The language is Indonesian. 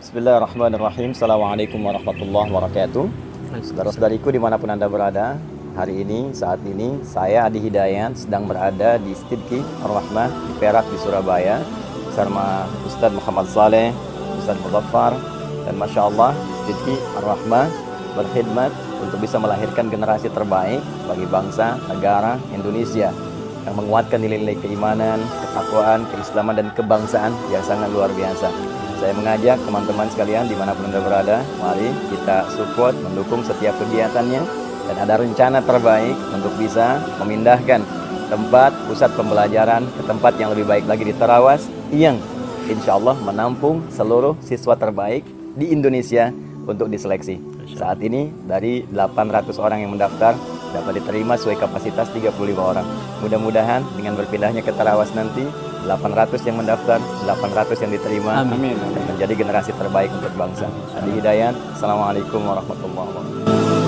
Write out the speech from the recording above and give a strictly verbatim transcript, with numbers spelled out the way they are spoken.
Bismillahirrahmanirrahim. Assalamualaikum warahmatullahi wabarakatuh. Saudara-saudariku dimanapun Anda berada, hari ini, saat ini, saya Adi Hidayat sedang berada di Sidki Ar-Rahmah di Perak di Surabaya bersama Ustadz Muhammad Saleh, Ustadz Muzaffar, dan Masya Allah Sidki Ar-Rahmah berkhidmat untuk bisa melahirkan generasi terbaik bagi bangsa, negara Indonesia yang menguatkan nilai-nilai keimanan, ketakwaan, keislaman, dan kebangsaan yang sangat luar biasa. Saya mengajak teman-teman sekalian dimanapun Anda berada, mari kita support, mendukung setiap kegiatannya, dan ada rencana terbaik untuk bisa memindahkan tempat pusat pembelajaran ke tempat yang lebih baik lagi di Tarawas, yang insya Allah menampung seluruh siswa terbaik di Indonesia untuk diseleksi. Saat ini dari delapan ratus orang yang mendaftar dapat diterima sesuai kapasitas tiga puluh lima orang. Mudah-mudahan dengan berpindahnya ke Tarawas nanti delapan ratus yang mendaftar, delapan ratus yang diterima. Amin. Dan menjadi generasi terbaik untuk bangsa. Adi Hidayat. Assalamualaikum warahmatullahi wabarakatuh.